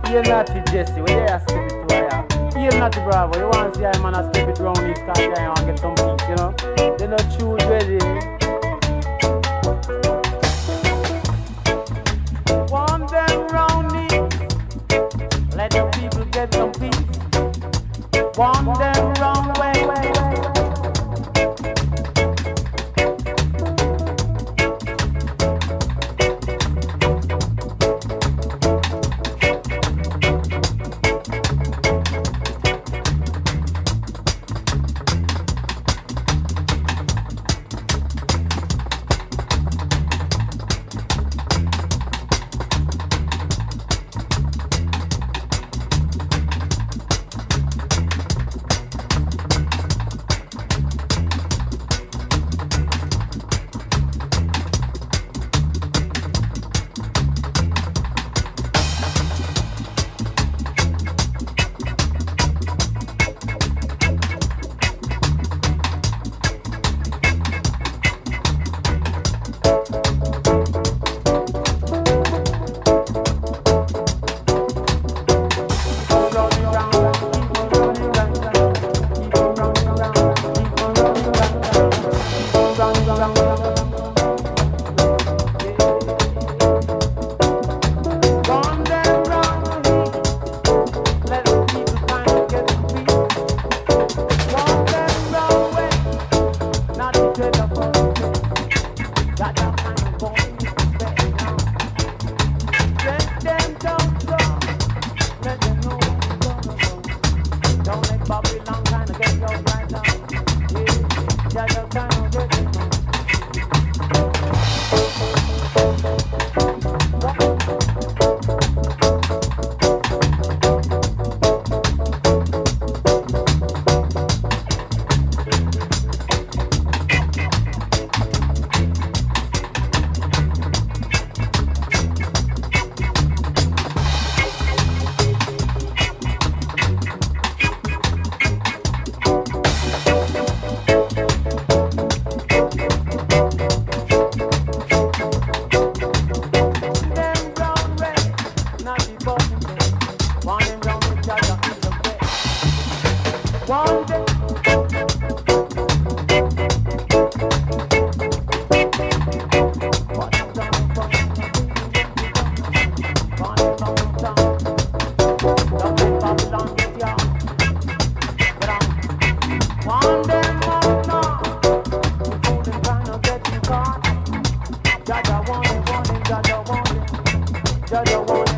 You're not Jesse, where you step it to here. You're not Bravo, you want to see a man a step it round his car, you want to get some peace, you know. They don't choose ready. Want them round it, let the people get some peace. Want them round way. Jaja want it,